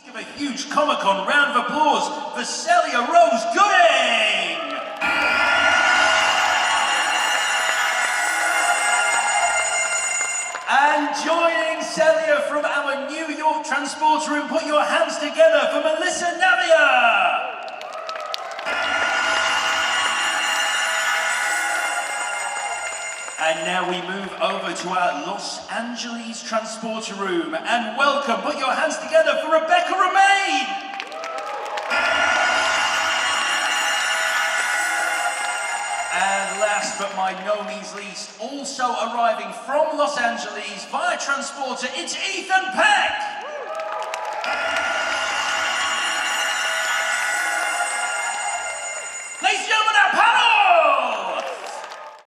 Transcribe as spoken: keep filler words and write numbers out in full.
Give a huge Comic-Con round of applause for Celia Rose Gooding! And joining Celia from our New York transporter room, put your hands together for Melissa Navia! And now we move over to our Los Angeles transporter room and welcome, put your hands together for Rebecca Romijn! And last but by no means least, also arriving from Los Angeles via transporter, it's Ethan Peck!